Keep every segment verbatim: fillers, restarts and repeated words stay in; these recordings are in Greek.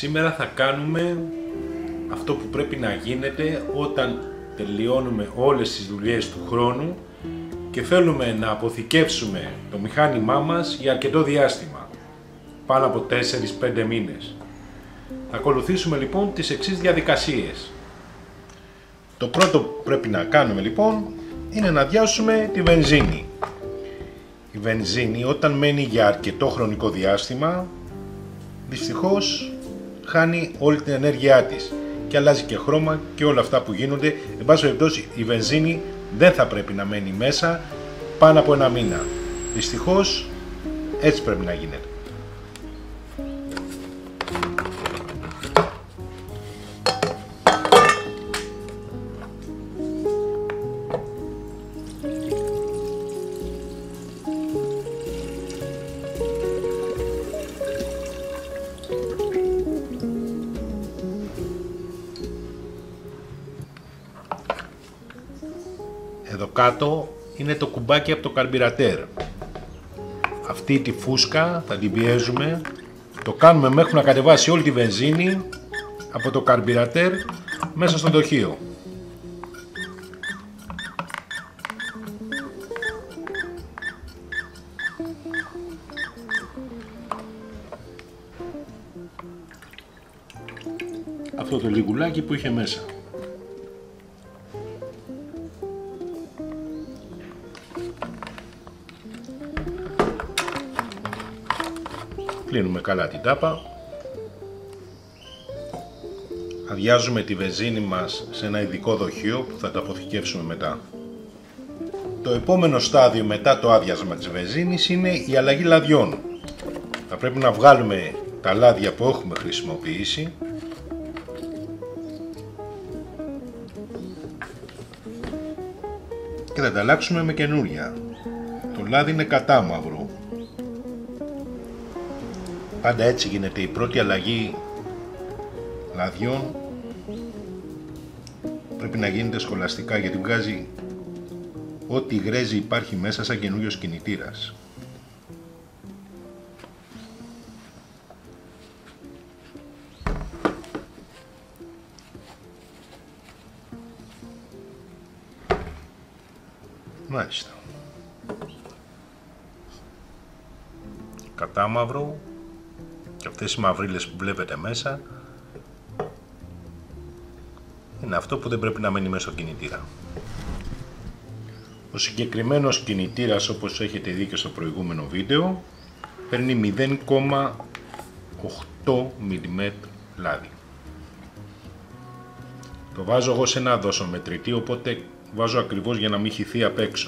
Σήμερα θα κάνουμε αυτό που πρέπει να γίνεται όταν τελειώνουμε όλες τις δουλειές του χρόνου και θέλουμε να αποθηκεύσουμε το μηχάνημά μας για αρκετό διάστημα, πάνω από τέσσερα με πέντε μήνες. Θα ακολουθήσουμε λοιπόν τις εξής διαδικασίες. Το πρώτο που πρέπει να κάνουμε λοιπόν είναι να αδειάσουμε τη βενζίνη. Η βενζίνη όταν μένει για αρκετό χρονικό διάστημα, δυστυχώς χάνει όλη την ενέργειά της και αλλάζει και χρώμα και όλα αυτά που γίνονται. Εν πάση περιπτώσει η βενζίνη δεν θα πρέπει να μένει μέσα πάνω από ένα μήνα. Δυστυχώς έτσι πρέπει να γίνεται. Εδώ κάτω είναι το κουμπάκι από το καρμπυρατέρ. Αυτή τη φούσκα θα την πιέζουμε. Το κάνουμε μέχρι να κατεβάσει όλη τη βενζίνη από το καρμπυρατέρ μέσα στο δοχείο. Αυτό το λιγουλάκι που είχε μέσα. Κλείνουμε καλά την τάπα. Αδειάζουμε τη βενζίνη μας σε ένα ειδικό δοχείο που θα τα αποθηκεύσουμε μετά. Το επόμενο στάδιο μετά το άδειασμα της βενζίνης είναι η αλλαγή λαδιών. Θα πρέπει να βγάλουμε τα λάδια που έχουμε χρησιμοποιήσει και θα τα αλλάξουμε με καινούρια. Το λάδι είναι κατάμαυρο. Πάντα έτσι γίνεται η πρώτη αλλαγή λαδιών. Πρέπει να γίνεται σχολαστικά γιατί βγάζει ό,τι γρέζι υπάρχει μέσα σαν καινούριος κινητήρας. Μάλιστα. Κατάμαυρο. Και αυτές οι μαυρίλες που βλέπετε μέσα είναι αυτό που δεν πρέπει να μένει μέσα στο κινητήρα. Ο συγκεκριμένος κινητήρας, όπως έχετε δει και στο προηγούμενο βίντεο, παίρνει μηδέν κόμμα οκτώ μιλιμέτρα λάδι. Το βάζω εγώ σε ένα δοσομετρητή, οπότε βάζω ακριβώς για να μην χυθεί απ' έξω.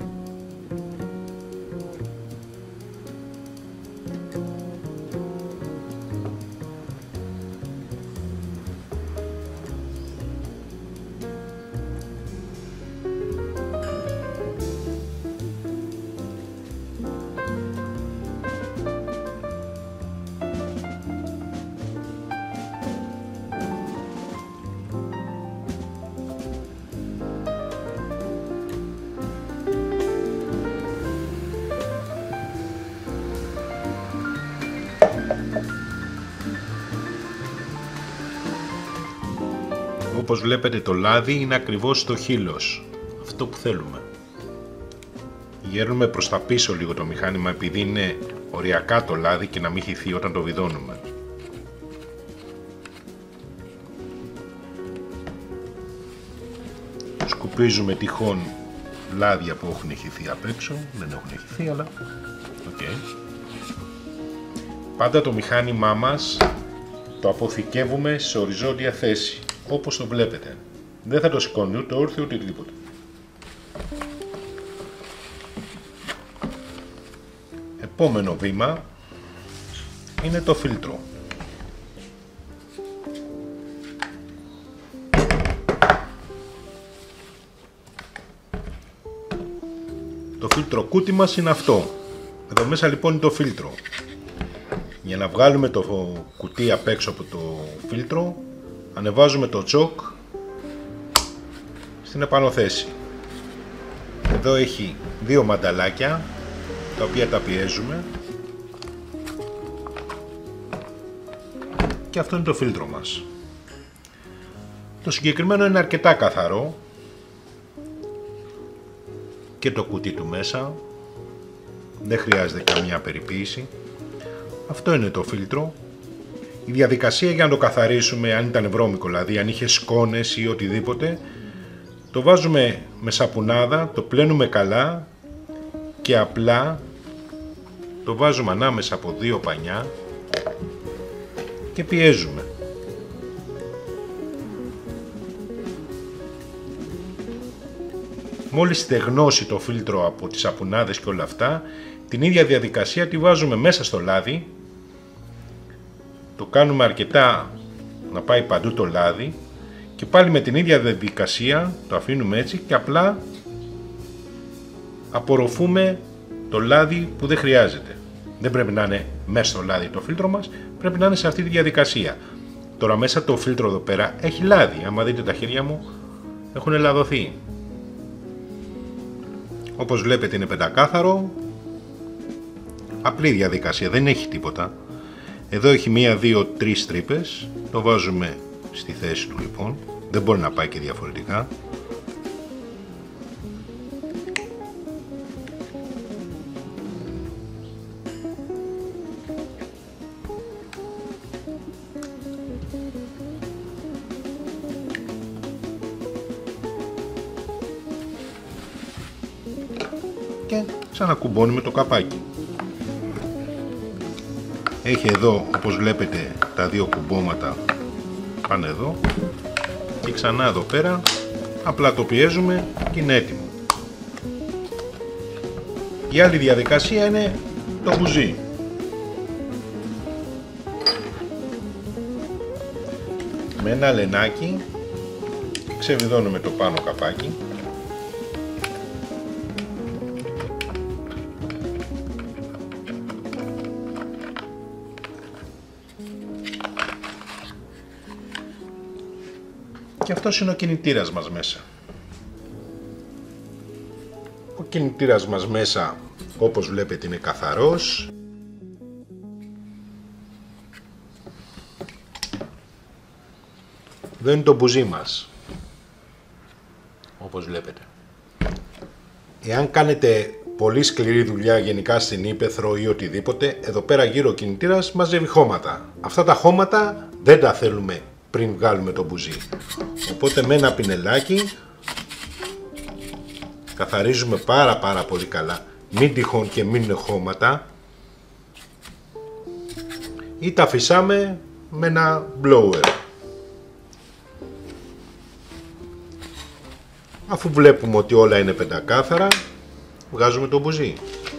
Όπως βλέπετε το λάδι είναι ακριβώς στο χείλος, αυτό που θέλουμε. Γέρνουμε προς τα πίσω λίγο το μηχάνημα επειδή είναι οριακά το λάδι και να μην χυθεί όταν το βιδώνουμε. Σκουπίζουμε τυχόν λάδια που έχουν χυθεί απ' έξω, δεν έχουν χυθεί αλλά okay. Πάντα το μηχάνημά μας το αποθηκεύουμε σε οριζόντια θέση. Όπως το βλέπετε, δεν θα το σηκώνει ούτε όρθιο ούτε τίποτα. Επόμενο βήμα είναι το φίλτρο. Το φίλτρο κούτι μας είναι αυτό. Εδώ μέσα λοιπόν είναι το φίλτρο. Για να βγάλουμε το κουτί απ' έξω από το φίλτρο, ανεβάζουμε το τσοκ στην επάνω θέση. Εδώ έχει δύο μανταλάκια τα οποία τα πιέζουμε και αυτό είναι το φίλτρο μας. Το συγκεκριμένο είναι αρκετά καθαρό και το κουτί του μέσα, δεν χρειάζεται καμία περιποίηση. Αυτό είναι το φίλτρο. Η διαδικασία για να το καθαρίσουμε, αν ήταν βρώμικο δηλαδή, αν είχε σκόνες ή οτιδήποτε, το βάζουμε με σαπουνάδα, το πλένουμε καλά και απλά το βάζουμε ανάμεσα από δύο πανιά και πιέζουμε. Μόλις στεγνώσει το φίλτρο από τις σαπουνάδες και όλα αυτά, την ίδια διαδικασία τη βάζουμε μέσα στο λάδι, το κάνουμε αρκετά να πάει παντού το λάδι και πάλι με την ίδια διαδικασία το αφήνουμε έτσι και απλά απορροφούμε το λάδι που δεν χρειάζεται. Δεν πρέπει να είναι μέσα στο λάδι το φίλτρο μας, πρέπει να είναι σε αυτή τη διαδικασία. Τώρα μέσα το φίλτρο εδώ πέρα έχει λάδι, άμα δείτε τα χέρια μου έχουν λαδωθεί. Όπως βλέπετε είναι πεντακάθαρο, απλή διαδικασία, δεν έχει τίποτα. Εδώ έχει μία, δύο, τρεις τρύπες, το βάζουμε στη θέση του λοιπόν, δεν μπορεί να πάει και διαφορετικά. Και ξανακουμπώνουμε το καπάκι. Έχει εδώ, όπως βλέπετε, τα δύο κουμπώματα πάνε εδώ και ξανά εδώ πέρα, απλά το πιέζουμε και είναι έτοιμο. Η άλλη διαδικασία είναι το μπουζί. Με ένα λενάκι ξεβιδώνουμε το πάνω καπάκι. Και αυτός είναι ο κινητήρας μας μέσα. Ο κινητήρας μας μέσα, όπως βλέπετε, είναι καθαρός. Εδώ είναι το μπουζί μας, όπως βλέπετε. Εάν κάνετε πολύ σκληρή δουλειά γενικά στην ύπαιθρο ή οτιδήποτε, εδώ πέρα γύρω ο κινητήρας μαζεύει χώματα. Αυτά τα χώματα δεν τα θέλουμε πριν βγάλουμε το μπουζί. Οπότε με ένα πινελάκι καθαρίζουμε πάρα πάρα πολύ καλά, μην τυχόν και μείνουν χώματα, ή τα φυσάμε με ένα blower. Αφού βλέπουμε ότι όλα είναι πεντακάθαρα, βγάζουμε το μπουζί.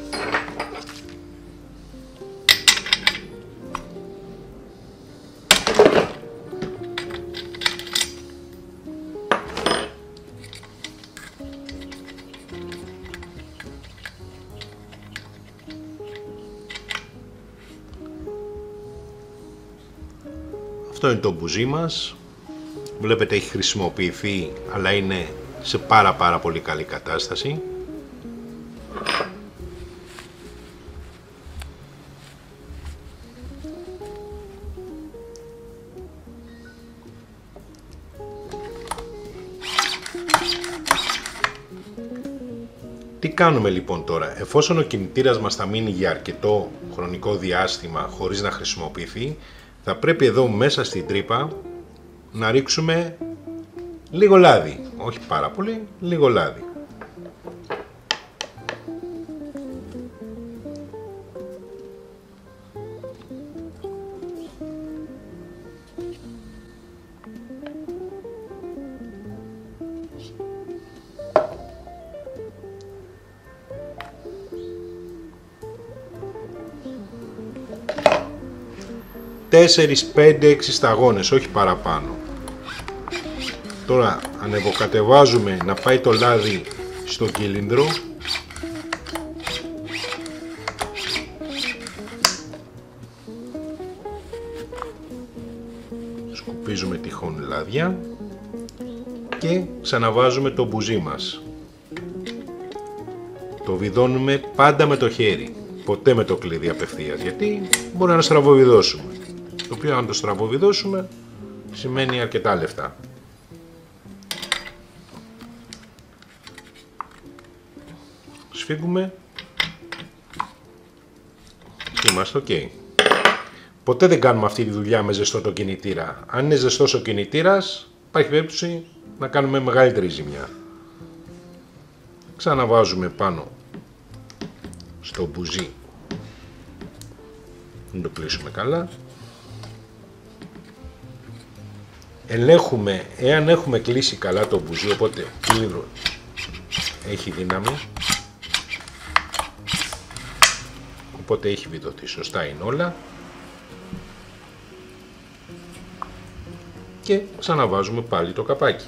Αυτό είναι το μπουζί μας. Βλέπετε έχει χρησιμοποιηθεί, αλλά είναι σε πάρα πάρα πολύ καλή κατάσταση. Τι κάνουμε λοιπόν τώρα? Εφόσον ο κινητήρας μας θα μείνει για αρκετό χρονικό διάστημα χωρίς να χρησιμοποιηθεί, θα πρέπει εδώ μέσα στην τρύπα να ρίξουμε λίγο λάδι, όχι πάρα πολύ, λίγο λάδι. τέσσερις, πέντε, έξι σταγόνες, όχι παραπάνω. Τώρα ανεβοκατεβάζουμε να πάει το λάδι στο κύλινδρο. Σκουπίζουμε τυχόν λάδια και ξαναβάζουμε το μπουζί μας. Το βιδώνουμε πάντα με το χέρι, ποτέ με το κλειδί απευθείας, γιατί μπορεί να στραβοβιδώσουμε. το οποίο αν το στραβοβιδώσουμε σημαίνει αρκετά λεφτά. Σφίγγουμε και είμαστε ok. Ποτέ δεν κάνουμε αυτή τη δουλειά με ζεστό το κινητήρα. Αν είναι ζεστός ο κινητήρας, υπάρχει περίπτωση να κάνουμε μεγαλύτερη ζημιά. Ξαναβάζουμε πάνω στο μπουζί, να το κλείσουμε καλά. Ελέγχουμε εάν έχουμε κλείσει καλά το μπουζί, οπότε το ίδρο έχει δύναμη, οπότε έχει βιδωθεί σωστά είναι όλα. Και ξαναβάζουμε πάλι το καπάκι.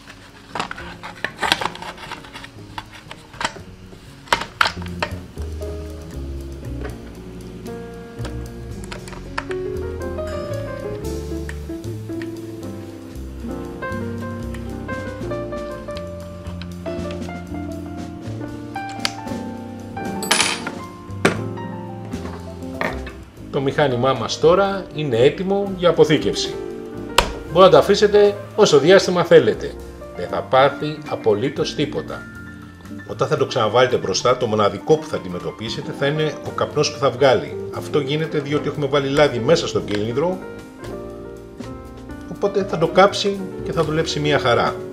Το μηχάνημά μας τώρα είναι έτοιμο για αποθήκευση. Μπορείτε να το αφήσετε όσο διάστημα θέλετε. Δεν θα πάθει απολύτως τίποτα. Όταν θα το ξαναβάλετε μπροστά, το μοναδικό που θα αντιμετωπίσετε θα είναι ο καπνός που θα βγάλει. Αυτό γίνεται διότι έχουμε βάλει λάδι μέσα στον κύλινδρο, οπότε θα το κάψει και θα δουλέψει μια χαρά.